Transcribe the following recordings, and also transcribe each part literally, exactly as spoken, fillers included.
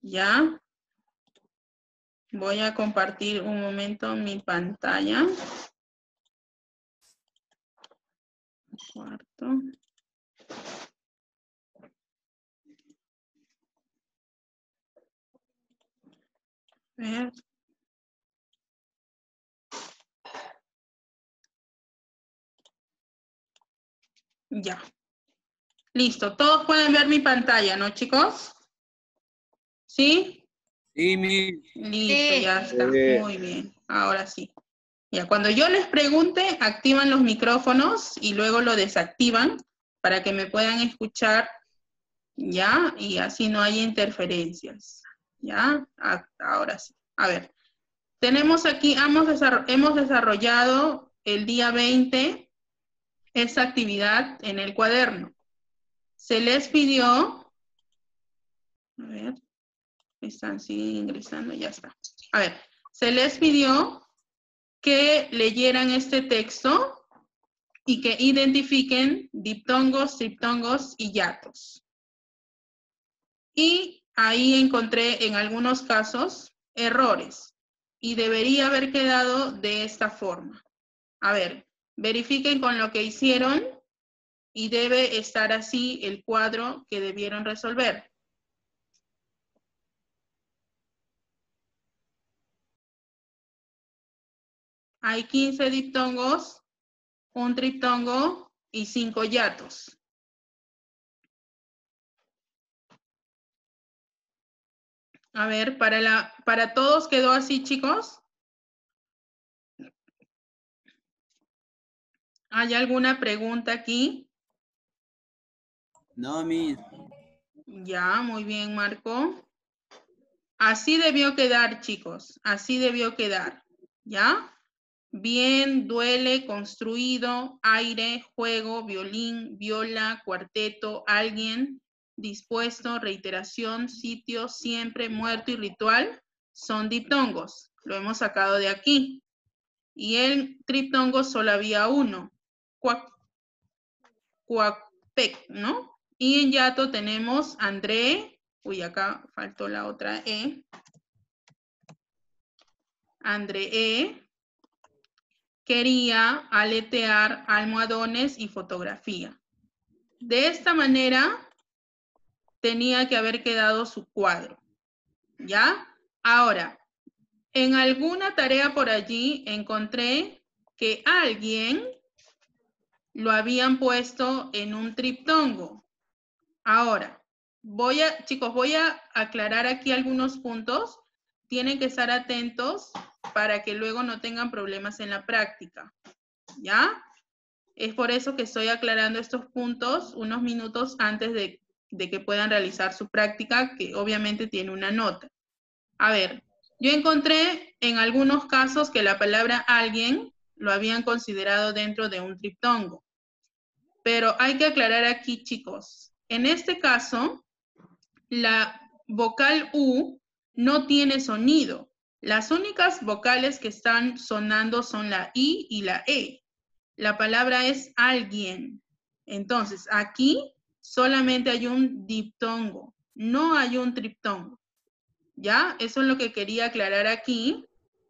Ya. Voy a compartir un momento mi pantalla. Cuarto. A ver. Ya. Listo. Todos pueden ver mi pantalla, ¿no, chicos? ¿Sí? Sí, mi. Listo, Sí. ya está. Eh. Muy bien. Ahora sí. Ya, cuando yo les pregunte, activan los micrófonos y luego lo desactivan para que me puedan escuchar, ¿ya? Y así no hay interferencias, ¿ya? Ah, ahora sí. A ver, tenemos aquí, hemos, desarroll hemos desarrollado el día veinte esa actividad en el cuaderno. Se les pidió, a ver, están siguen ingresando, ya está. A ver, se les pidió que leyeran este texto y que identifiquen diptongos, triptongos y hiatos. Y ahí encontré en algunos casos errores y debería haber quedado de esta forma. A ver, verifiquen con lo que hicieron y debe estar así el cuadro que debieron resolver. Hay quince diptongos, un triptongo y cinco hiatos. A ver, para, la, para todos quedó así, chicos. ¿Hay alguna pregunta aquí? No, mi. Ya, muy bien, Marco. Así debió quedar, chicos. Así debió quedar. ¿Ya? Bien, duele, construido, aire, juego, violín, viola, cuarteto, alguien, dispuesto, reiteración, sitio, siempre, muerto y ritual son diptongos. Lo hemos sacado de aquí. Y el triptongo solo había uno. Cuac, cuacpec, ¿no? Y en hiato tenemos André. Uy, acá faltó la otra E. André E. Quería aletear almohadones y fotografía. De esta manera tenía que haber quedado su cuadro. ¿Ya? Ahora, en alguna tarea por allí encontré que alguien lo habían puesto en un triptongo. Ahora, voy a, chicos, voy a aclarar aquí algunos puntos. Tienen que estar atentos para que luego no tengan problemas en la práctica. ¿Ya? Es por eso que estoy aclarando estos puntos unos minutos antes de, de que puedan realizar su práctica, que obviamente tiene una nota. A ver, yo encontré en algunos casos que la palabra alguien lo habían considerado dentro de un triptongo. Pero hay que aclarar aquí, chicos. En este caso, la vocal U no tiene sonido. Las únicas vocales que están sonando son la I y la E. La palabra es alguien. Entonces, aquí solamente hay un diptongo, no hay un triptongo. ¿Ya? Eso es lo que quería aclarar aquí.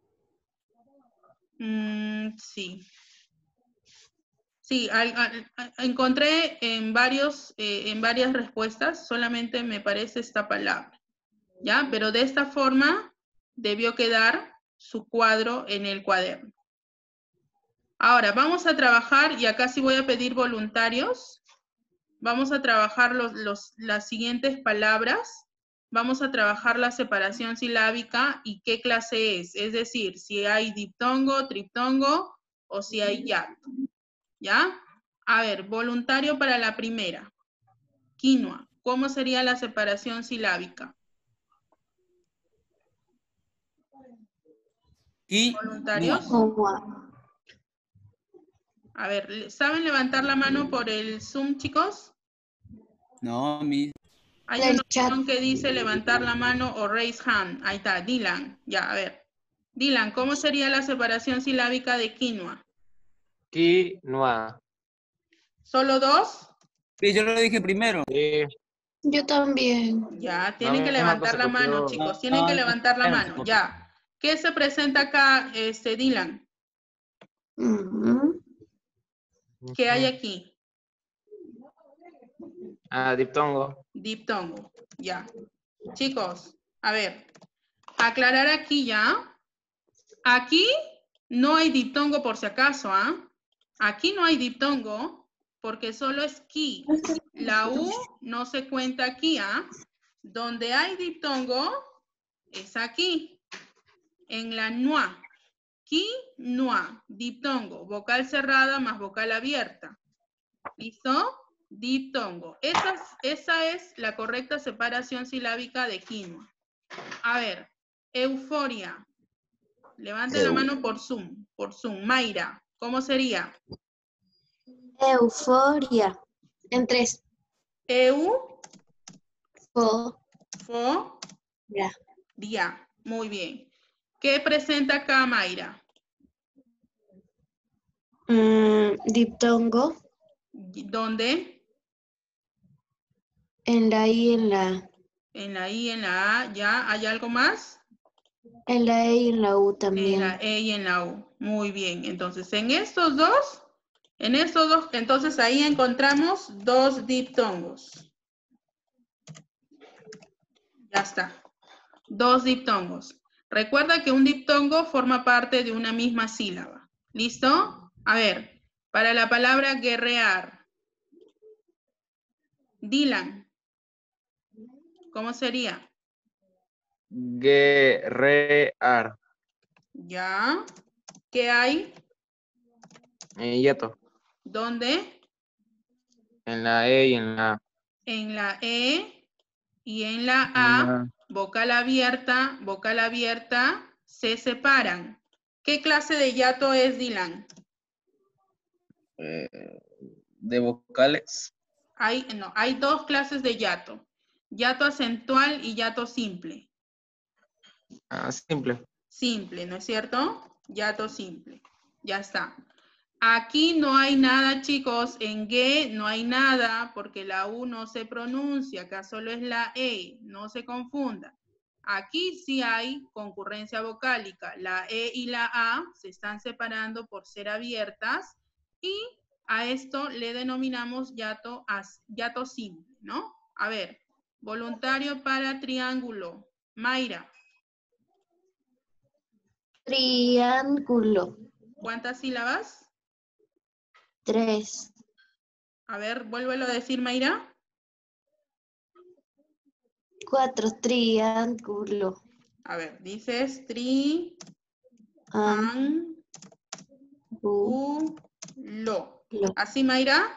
Mm, sí. Sí, al, al, al, encontré en, varios, eh, en varias respuestas, solamente me parece esta palabra. ¿Ya? Pero de esta forma debió quedar su cuadro en el cuaderno. Ahora, vamos a trabajar, y acá sí voy a pedir voluntarios. Vamos a trabajar los, los, las siguientes palabras. Vamos a trabajar la separación silábica y qué clase es. Es decir, si hay diptongo, triptongo o si hay hiato. ¿Ya? A ver, voluntario para la primera. Quinoa. ¿Cómo sería la separación silábica? ¿Voluntarios? A ver, ¿saben levantar la mano por el Zoom, chicos? No, mi. Hay una opción que dice levantar la mano o raise hand. Ahí está, Dylan. Ya, a ver. Dylan, ¿cómo sería la separación silábica de quinoa? Quinoa. ¿Solo dos? Sí, yo lo dije primero. Sí. Yo también. Ya, tienen No, que misma levantar cosa la que mano, yo- chicos. No, Tienen que no, levantar la espérame, mano, por- ya. ¿Qué se presenta acá, este, Dylan? Ujú. ¿Qué hay aquí? Ah, diptongo. Diptongo, ya. Chicos, a ver, aclarar aquí ya. Aquí no hay diptongo por si acaso, ¿ah? Aquí no hay diptongo porque solo es ki. La U no se cuenta aquí, ¿ah? Donde hay diptongo es aquí, en la nua. Ki, nua, diptongo, vocal cerrada más vocal abierta. ¿Listo? Diptongo. Esa, esa es la correcta separación silábica de quinoa. A ver, euforia. Levanten la mano por Zoom, por Zoom. Mayra, ¿cómo sería? Euforia. En tres. Eu, Fo. fo, Ya. dia. Muy bien. ¿Qué presenta acá Mayra? Mm, diptongo. ¿Dónde? En la I, en la En la I, en la A, ¿ya? ¿Hay algo más? En la E y en la U En también. la E y en la U. Muy bien. Entonces, en estos dos, en estos dos, entonces ahí encontramos dos diptongos. Ya está. Dos diptongos. Recuerda que un diptongo forma parte de una misma sílaba. ¿Listo? A ver, para la palabra guerrear. Dylan. ¿Cómo sería? Guerrear. Ya. ¿Qué hay? Eh, yato. ¿Dónde? En la E y en la A. En la E y en la A, vocal abierta, vocal abierta, se separan. ¿Qué clase de hiato es, Dylan? eh, de vocales. Hay, no, hay dos clases de hiato. Hiato acentual y hiato simple. Ah, simple. Simple, ¿no es cierto? Hiato simple. Ya está. Aquí no hay nada, chicos. En G no hay nada porque la U no se pronuncia. Acá solo es la E. No se confunda. Aquí sí hay concurrencia vocálica. La E y la A se están separando por ser abiertas y a esto le denominamos hiato, hiato simple, ¿no? A ver, voluntario para triángulo. Mayra. Triángulo. ¿Cuántas sílabas? Tres. A ver, vuélvelo a decir, Mayra. Cuatro. Triángulo. A ver, dices tri, An, an, u, u, lo. lo. ¿Así, Mayra?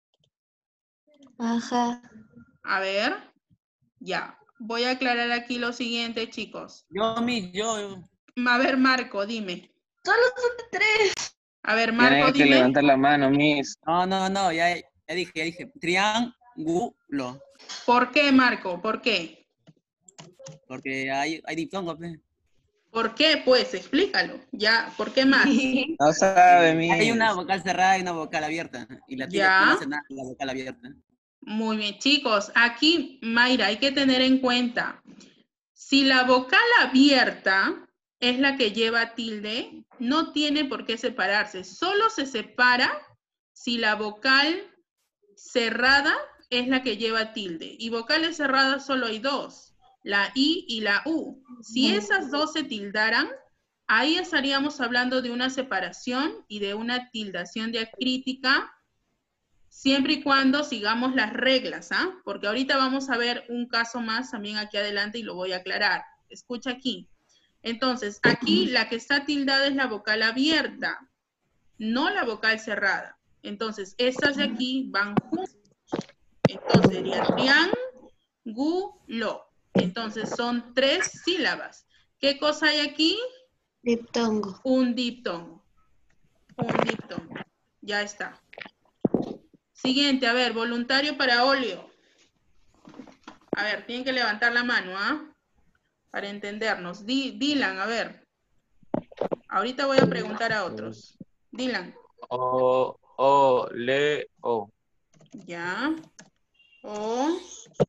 Ajá. A ver, ya. Voy a aclarar aquí lo siguiente, chicos. Yo, mi, yo. A ver, Marco, dime. Solo son tres. A ver, Marco, Tiene que dime. levantar la mano, Miss. No, no, no, ya, ya dije, ya dije. Triángulo. ¿Por qué, Marco? ¿Por qué? Porque hay, hay diptongo, pe. ¿Por qué? Pues, explícalo. Ya, ¿por qué más? No sabe, Hay una Miss. vocal cerrada y una vocal abierta. Y la tilde Ya. no hace nada con la vocal abierta. Muy bien, chicos. Aquí, Mayra, hay que tener en cuenta. Si la vocal abierta es la que lleva tilde, no tiene por qué separarse. Solo se separa si la vocal cerrada es la que lleva tilde. Y vocales cerradas solo hay dos, la I y la U. Si esas dos se tildaran, ahí estaríamos hablando de una separación y de una tildación diacrítica, siempre y cuando sigamos las reglas, ¿ah? ¿eh? Porque ahorita vamos a ver un caso más también aquí adelante y lo voy a aclarar. Escucha aquí. Entonces, aquí la que está tildada es la vocal abierta, no la vocal cerrada. Entonces, estas de aquí van juntas. Entonces, sería triángulo. Entonces, son tres sílabas. ¿Qué cosa hay aquí? Diptongo. Un diptongo. Un diptongo. Ya está. Siguiente, a ver, voluntario para óleo. A ver, tienen que levantar la mano, ¿ah? ¿eh? Para entendernos. Di, Dylan, a ver. Ahorita voy a preguntar a otros. Dylan. O, o, le, o. Ya. O,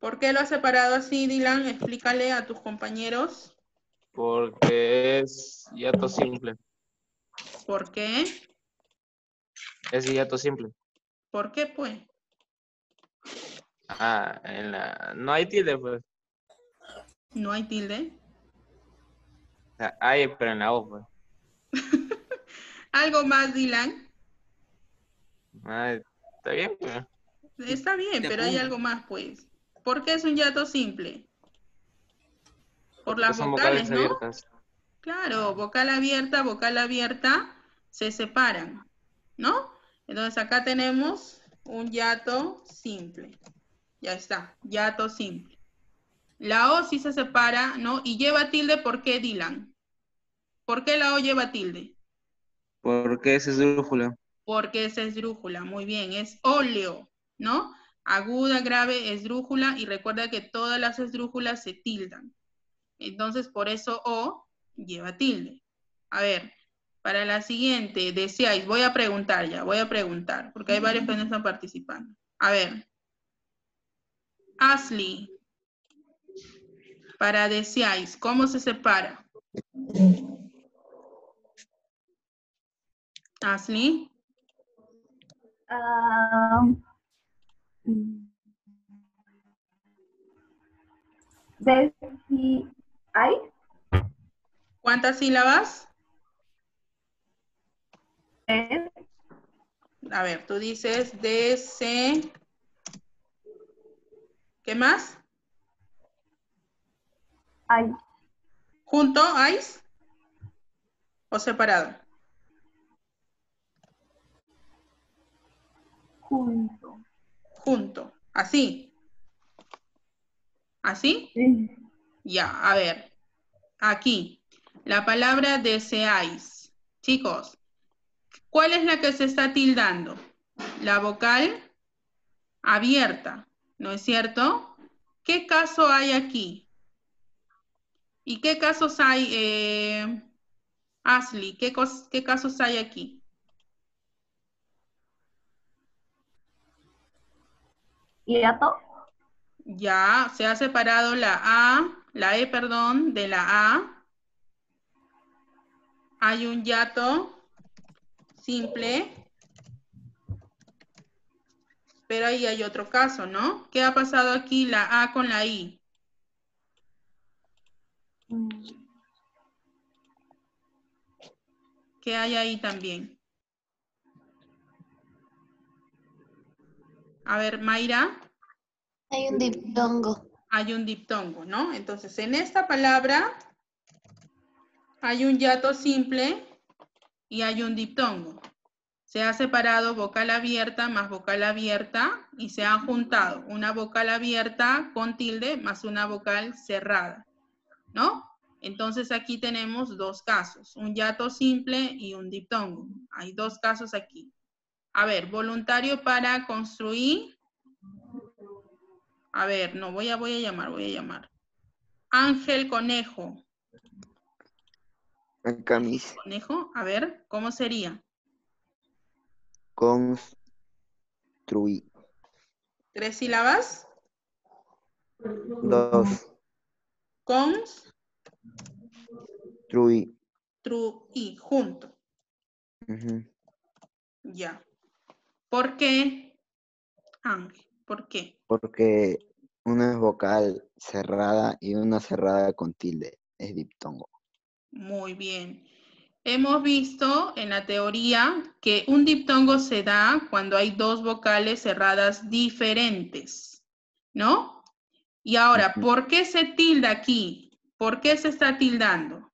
¿Por qué lo has separado así, Dylan? Explícale a tus compañeros. Porque es hiato simple. ¿Por qué? Es hiato simple. ¿Por qué, pues? Ah, en la... no hay tilde, pues. No hay tilde. O sea, hay, pero en la O, pues. ¿Algo más, Dylan? Ah, está bien, pues. Está bien, Te pero hay punto. algo más, pues. ¿Por qué es un hiato simple? Por Porque las son vocales, vocales ¿no? abiertas. Claro, vocal abierta, vocal abierta, se separan, ¿no? Entonces acá tenemos un hiato simple. Ya está, hiato simple. La O sí se separa, ¿no? Y lleva tilde, ¿por qué, Dylan? ¿Por qué la O lleva tilde? Porque es esdrújula. Porque es esdrújula, muy bien, es óleo, ¿no? Aguda, grave, esdrújula, y recuerda que todas las esdrújulas se tildan. Entonces, por eso O lleva tilde. A ver, para la siguiente, deseáis, voy a preguntar ya, voy a preguntar, porque hay varios que no están participando. A ver, Ashley, para deseáis, ¿cómo se separa? Ashley, Ah, ¿de si hay? ¿cuántas sílabas? ¿Es? A ver, tú dices dese, ¿qué más? Hay. ¿Junto, ¿ais? ¿O separado? Junto. Junto, así. ¿Así? Sí. Ya, a ver. Aquí, la palabra deseáis. Chicos, ¿cuál es la que se está tildando? La vocal abierta, ¿no es cierto? ¿Qué caso hay aquí? ¿Y qué casos hay, eh, Ashley? ¿Qué, ¿Qué casos hay aquí? ¿Hiato? Ya, se ha separado la A, la E, perdón, de la A. Hay un hiato simple. Pero ahí hay otro caso, ¿no? ¿Qué ha pasado aquí la A con la I? ¿Qué hay ahí también? A ver, Mayra. Hay un diptongo. Hay un diptongo, ¿no? Entonces, en esta palabra hay un hiato simple y hay un diptongo. Se ha separado vocal abierta más vocal abierta y se han juntado una vocal abierta con tilde más una vocal cerrada, ¿no? Entonces aquí tenemos dos casos, un hiato simple y un diptongo. Hay dos casos aquí. A ver, voluntario para construir. A ver, no, voy a, voy a llamar, voy a llamar. Ángel Conejo. Acá mis Conejo, a ver, ¿cómo sería? construí. ¿Tres sílabas? Dos. Cons, Truí. tru, y, junto. Ujú. Ya. ¿Por qué, Ángel? ¿Por qué? Porque una es vocal cerrada y una cerrada con tilde. Es diptongo. Muy bien. Hemos visto en la teoría que un diptongo se da cuando hay dos vocales cerradas diferentes, ¿no? Y ahora, Ujú. ¿por qué se tilda aquí? ¿Por qué se está tildando?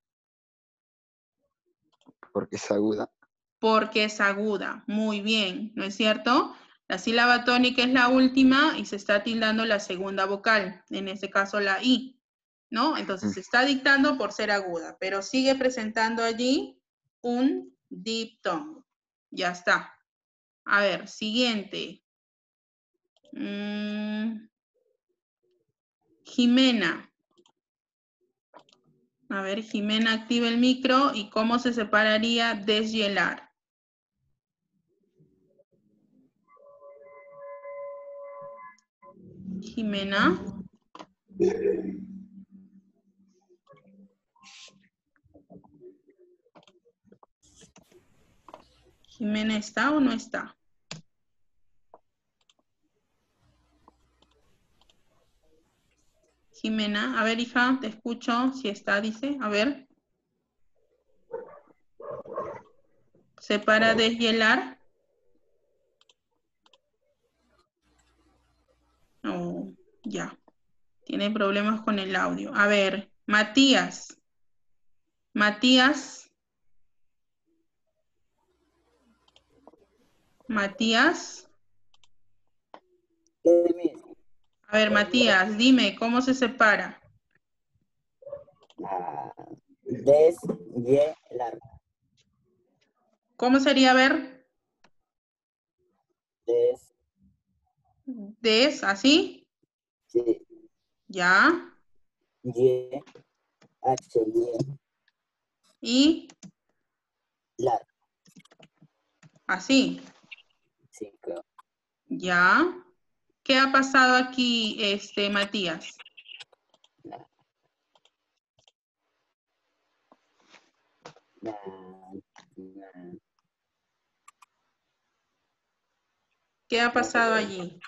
Porque es aguda. Porque es aguda. Muy bien, ¿no es cierto? La sílaba tónica es la última y se está tildando la segunda vocal, en este caso la I, ¿no? Entonces se está dictando por ser aguda, pero sigue presentando allí un diptongo. Ya está. A ver, siguiente. Mm, Jimena. A ver, Jimena, activa el micro y cómo se separaría deshielar. Jimena. ¿Jimena está o no está? Jimena, a ver, hija, te escucho. Si está, dice. A ver. ¿Se para deshielar? Oh, ya. Tiene problemas con el audio. A ver, Matías. Matías. Matías. A ver, Matías, dime, ¿cómo se separa? Ah, deshielar. ¿Cómo sería, a ver? Des, Des, ¿así? sí, Ya. ye, h, Y y, lar. así. Sí, creo. Ya. ¿Qué ha pasado aquí, este, Matías? La, la, la, ¿Qué ha pasado allí?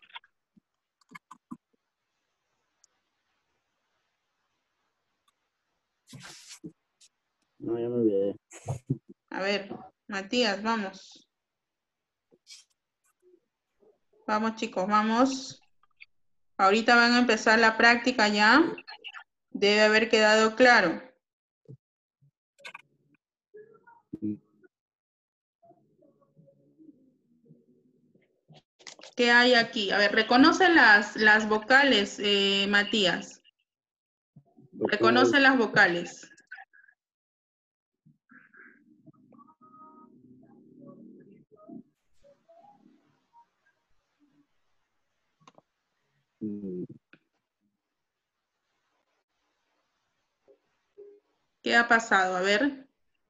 no, ya me olvidé. A ver, Matías, vamos. Vamos, chicos, vamos. Ahorita van a empezar la práctica ya. Debe haber quedado claro. ¿Qué hay aquí? A ver, reconoce las, las vocales, eh, Matías. Reconoce las vocales. Mm, ¿Qué ha pasado? A ver.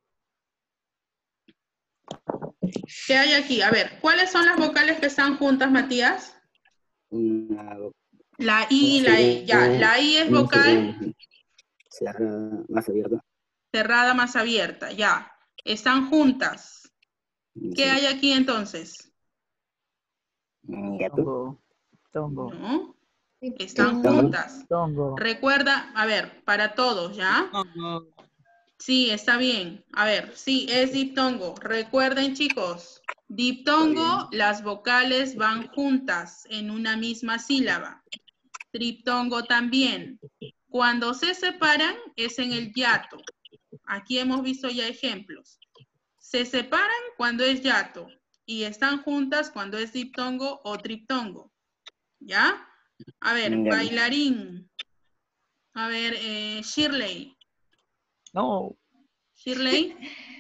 ¿Qué hay aquí? A ver, ¿cuáles son las vocales que están juntas, Matías? una, La I y la E. Ya, la I es vocal cerrada, más abierta. cerrada más abierta. Ya. Están juntas. ¿Qué Sí. hay aquí entonces? Mm, gato. Tongo, No. Están Diptongo. juntas. tongo, Recuerda, a ver, para todos, ¿ya? Tongo. Sí, está bien. A ver, sí, es diptongo. Recuerden, chicos, diptongo, las vocales van juntas en una misma sílaba. Triptongo también. Cuando se separan es en el hiato. Aquí hemos visto ya ejemplos. Se separan cuando es hiato y están juntas cuando es diptongo o triptongo. ¿Ya? A ver, Ya. bailarín. A ver, eh, Shirley. no, Shirley.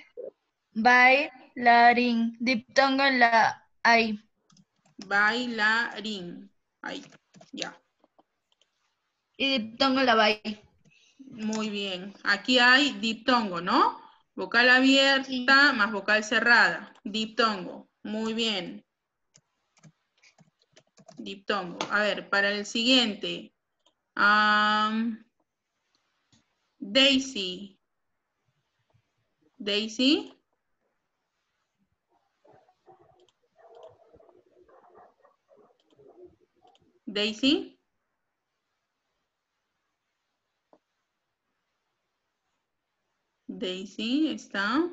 Bailarín. Diptongo en la I. Bailarín. Ahí, ya. Y diptongo en la bye. Muy bien. Aquí hay diptongo, ¿no? Vocal abierta Sí. más vocal cerrada. Diptongo. Muy bien. Diptongo. A ver, para el siguiente. Um, Daisy. Daisy. Daisy. Daisy está.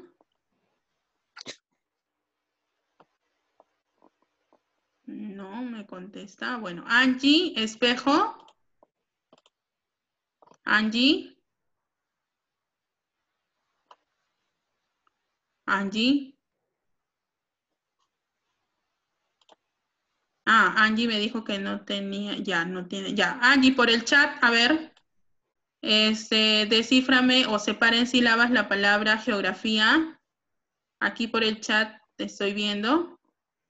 No me contesta. Bueno, Angie, espejo. Angie. Angie. Ah, Angie me dijo que no tenía, ya, no tiene, ya. Angie, por el chat, a ver, este, descíframe o separa en sílabas la palabra geografía. Aquí por el chat te estoy viendo.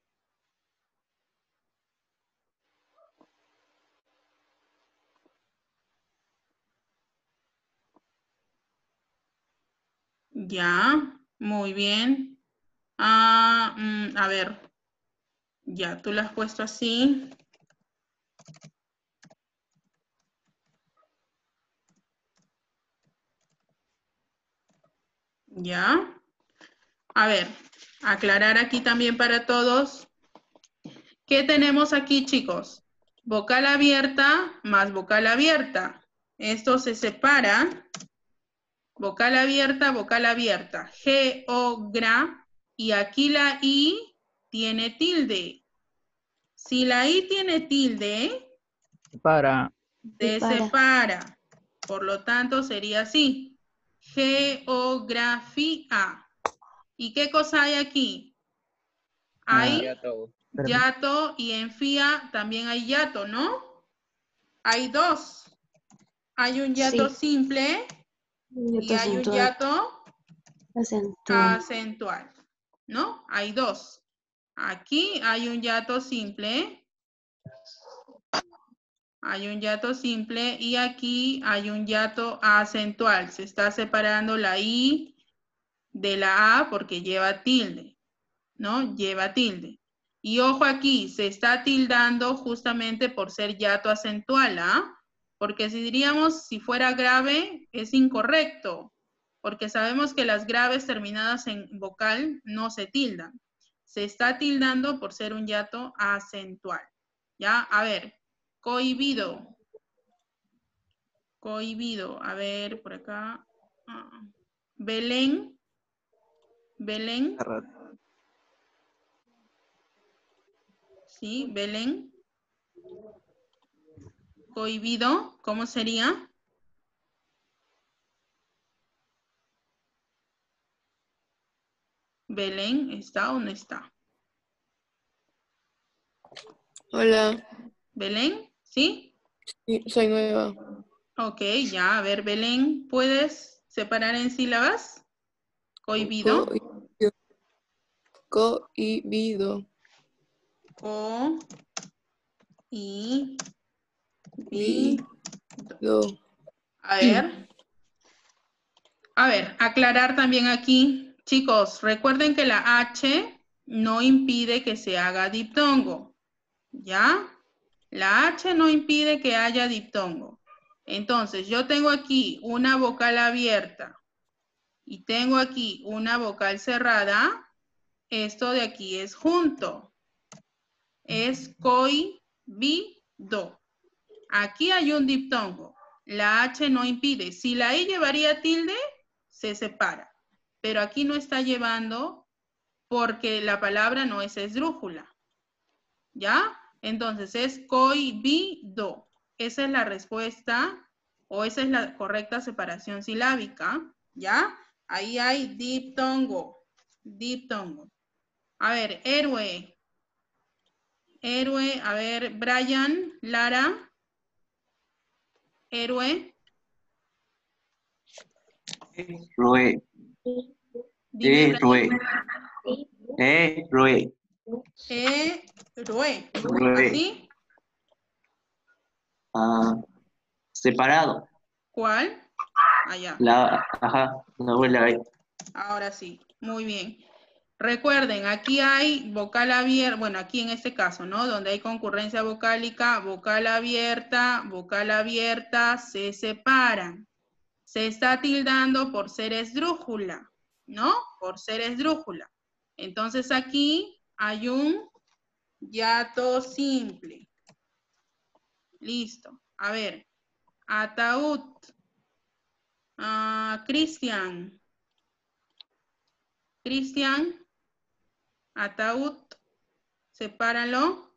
Ya, muy bien. Ah, mm, a ver, ya, tú lo has puesto así. ¿Ya? A ver, aclarar aquí también para todos. ¿Qué tenemos aquí, chicos? Vocal abierta más vocal abierta. Esto se separa. Vocal abierta, vocal abierta. G, O, gra. Y aquí la I tiene tilde. Si la I tiene tilde, Para. se separa. Por lo tanto, sería así. Geografía. ¿Y qué cosa hay aquí? Hay Ya todo. yato y en fía también hay yato, ¿no? Hay dos. Hay un yato simple y hay un yato acentual, ¿no? Hay dos. Aquí hay un yato simple. Hay un yato simple y aquí hay un yato acentual. Se está separando la I de la A porque lleva tilde, ¿no? Lleva tilde. Y ojo aquí, se está tildando justamente por ser yato acentual, ¿ah? Porque si diríamos, si fuera grave, es incorrecto. Porque sabemos que las graves terminadas en vocal no se tildan. Se está tildando por ser un yato acentual. ¿Ya? A ver, cohibido. Cohibido. A ver, por acá. Ah. Belén. Belén. Sí, Belén. Cohibido, ¿cómo sería? Belén, ¿está o no está? Hola, Belén, ¿sí? sí, soy nueva. Ok, ya, a ver, Belén, ¿puedes separar en sílabas? Cohibido. Cohibido. Co, i, bi, Do. A ver. A ver, aclarar también aquí. Chicos, recuerden que la H no impide que se haga diptongo. ¿Ya? La H no impide que haya diptongo. Entonces, yo tengo aquí una vocal abierta y tengo aquí una vocal cerrada. Esto de aquí es junto. Es cohibido. Aquí hay un diptongo. La H no impide. Si la I llevaría tilde, se separa. Pero aquí no está llevando porque la palabra no es esdrújula. ¿Ya? Entonces es cohibido. Esa es la respuesta o esa es la correcta separación silábica. ¿Ya? Ahí hay diptongo. Diptongo. A ver, héroe. Héroe, a ver, Brian, Lara. Héroe. Héroe. Dime, Héroe. Héroe. Héroe. Héroe. ¿Así? Ah, separado. ¿Cuál? Allá. La, ajá, la abuela ahí. Ahora sí, muy bien. Recuerden, aquí hay vocal abierta, bueno, aquí en este caso, ¿no? Donde hay concurrencia vocálica, vocal abierta, vocal abierta, se separan. Se está tildando por ser esdrújula, ¿no? Por ser esdrújula. Entonces aquí hay un yato simple. Listo. A ver, ataúd. Uh, Cristian. Cristian. Ataúd. Sepáralo.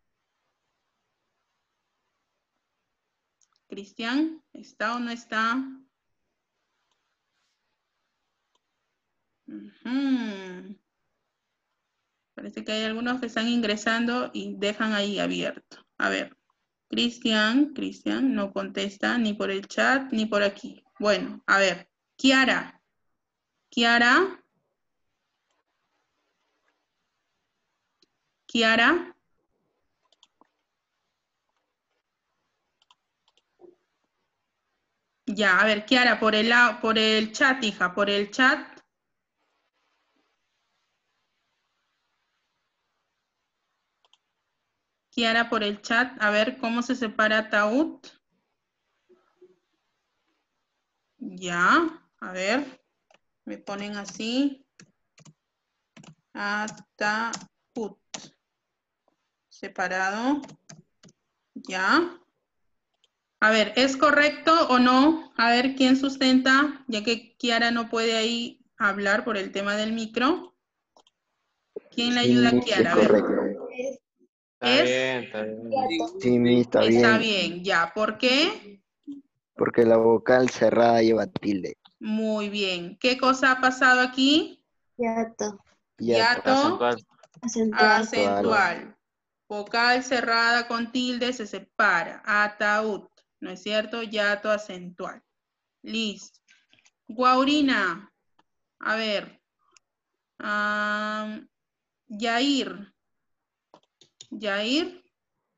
Cristian, ¿está o no está? Uh-huh. Parece que hay algunos que están ingresando y dejan ahí abierto. A ver, Cristian, Cristian no contesta ni por el chat ni por aquí. Bueno, a ver, Kiara. Kiara. Kiara. Ya, a ver, Kiara, por el, por el chat, hija, por el chat. Kiara, por el chat, a ver cómo se separa ataúd. Ya, a ver. Me ponen así. Ataúd. Separado. Ya. A ver, ¿es correcto o no? A ver, ¿quién sustenta? Ya que Kiara no puede ahí hablar por el tema del micro. ¿Quién le ayuda a Kiara? A ver. Correcto. Está ¿Es? bien, está bien. Sí, mi, está bien. Está bien, ya. ¿Por qué? Porque la vocal cerrada lleva tilde. Muy bien. ¿Qué cosa ha pasado aquí? Hiato. Hiato. Acentuar. Acentual. Acentual. Vocal cerrada con tilde se separa. Ataúd. ¿No es cierto? Hiato acentual. Listo. Guaurina. A ver. Um, Yair. Yair.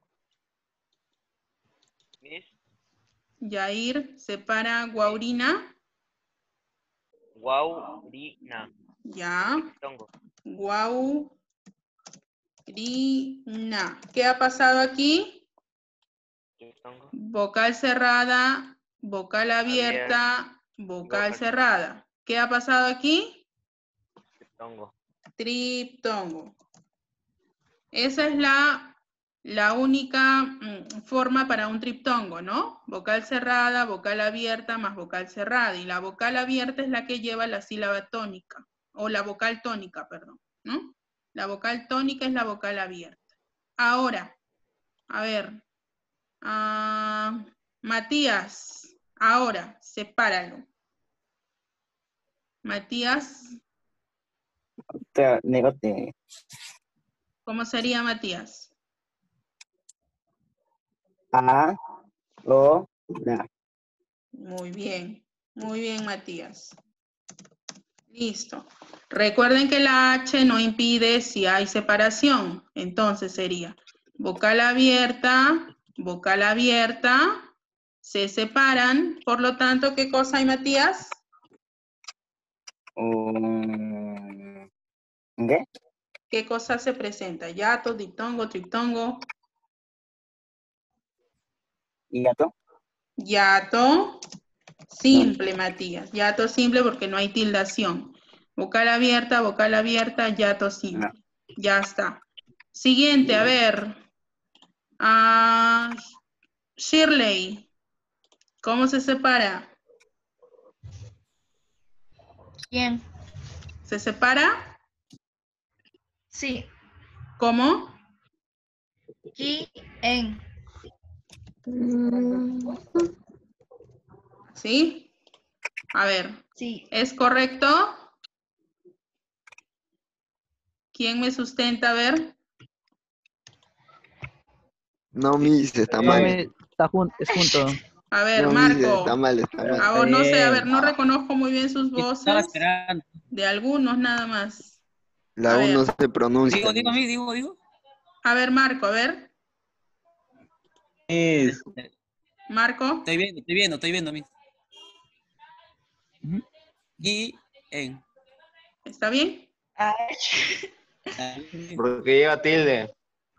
Miss, Yair. Separa Guaurina. Guaurina. Ya. Tongo. Guaurina. ¿Qué ha pasado aquí? Tongo. Vocal cerrada, vocal abierta, vocal cerrada. ¿Qué ha pasado aquí? Tongo. Triptongo. Esa es la, la única mm, forma para un triptongo, ¿no? Vocal cerrada, vocal abierta, más vocal cerrada. Y la vocal abierta es la que lleva la sílaba tónica, o la vocal tónica, perdón, ¿no? La vocal tónica es la vocal abierta. Ahora, a ver, ah, Matías, ahora, sepáralo. Matías, Te- Negote. ¿cómo sería Matías? A, O, la. Muy bien, muy bien, Matías. Listo. Recuerden que la H no impide si hay separación. Entonces sería vocal abierta, vocal abierta, se separan. Por lo tanto, ¿qué cosa hay, Matías? Um, ¿Qué? ¿Qué cosa se presenta? Hiato, diptongo, triptongo. Hiato. Hiato simple, Matías. Hiato simple porque no hay tildación. Vocal abierta, vocal abierta, hiato simple. Ya está. Siguiente, a ver. Ah, Shirley, ¿cómo se separa? ¿Quién? ¿Se separa? Sí. ¿Cómo? ¿Quién? ¿Sí? A ver. Sí. ¿Es correcto? ¿Quién me sustenta? A ver. No, Miss, está No, mal. mi, está jun- es junto. A ver, No, Miss, Marco. está mal, está mal. A ver, no sé, a ver, bien. no reconozco muy bien sus Estaba voces. esperando. De algunos nada más. La A U no ver. se pronuncia. Digo, digo, Miss. digo, digo. A ver, Marco, a ver. Es. Marco. Estoy viendo, estoy viendo, estoy viendo, mis. Y en. ¿Está bien? Porque lleva tilde.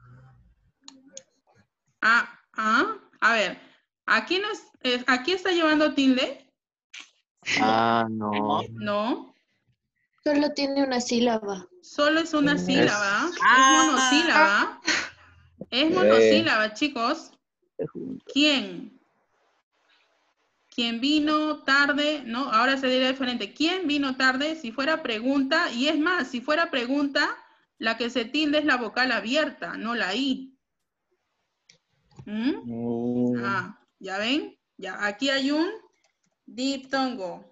Ah, ah, a ver. ¿Aquí, no es, es- ¿aquí está llevando tilde? Ah, no. No. Solo tiene una sílaba. Solo es una Es- sílaba. Es Ah. monosílaba. Es Eh. monosílaba, chicos. Es junto. ¿Quién? ¿Quién vino tarde? No, ahora se dirá diferente. ¿Quién vino tarde? Si fuera pregunta, y es más, si fuera pregunta, la que se tilde es la vocal abierta, no la I. ¿Mm? Mm. Ah, ¿ya ven? Ya, aquí hay un diptongo.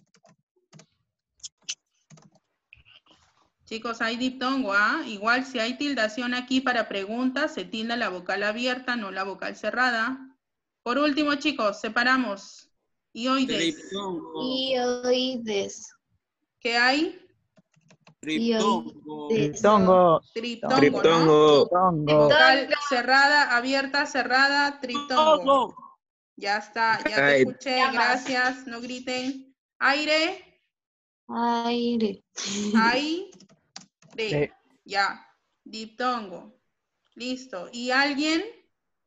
Chicos, hay diptongo, ¿ah? Igual si hay tildación aquí para preguntas, se tilda la vocal abierta, no la vocal cerrada. Por último, chicos, separamos. Ioides. Triptongo. Ioides. ¿Qué hay? Triptongo. Triptongo. Triptongo, ¿no? Triptongo. Triptongo. Vocal cerrada, abierta, cerrada, triptongo. Ya está, ya te Ay. escuché, gracias, no griten. Aire, Aire. aire, Sí. ya, diptongo. Listo. ¿Y alguien?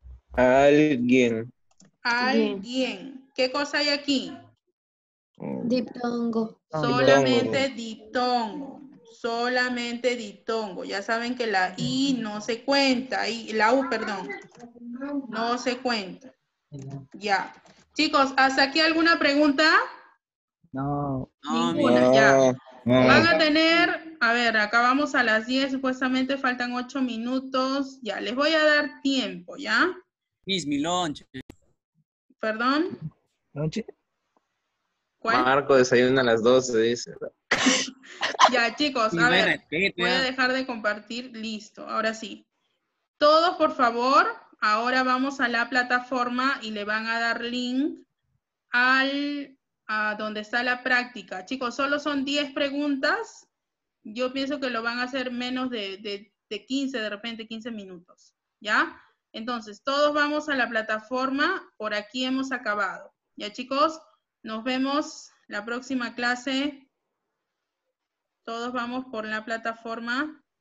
Alguien. Alguien. ¿Qué cosa hay aquí? Diptongo. Solamente diptongo. Solamente diptongo. Ya saben que la I no se cuenta. Y la U, perdón. No se cuenta. Ya. Chicos, ¿hasta aquí alguna pregunta? No. No, Ninguna, mira. ya. No. Van a tener, a ver, acabamos a las diez, supuestamente faltan ocho minutos. Ya, les voy a dar tiempo, ¿ya? Miss, mi lunch. ¿Perdón? ¿Lonche? ¿Cuál? Marco desayuna a las doce, dice. Ya, chicos, Sí, a no hay ver, respeto, voy a ya. dejar de compartir. Listo, ahora sí. Todos, por favor, ahora vamos a la plataforma y le van a dar link al, a donde está la práctica. Chicos, solo son diez preguntas. Yo pienso que lo van a hacer menos de, de, de quince, de repente quince minutos. ¿Ya? Entonces, todos vamos a la plataforma. Por aquí hemos acabado. ¿Ya, chicos? Nos vemos la próxima clase. Todos vamos por la plataforma.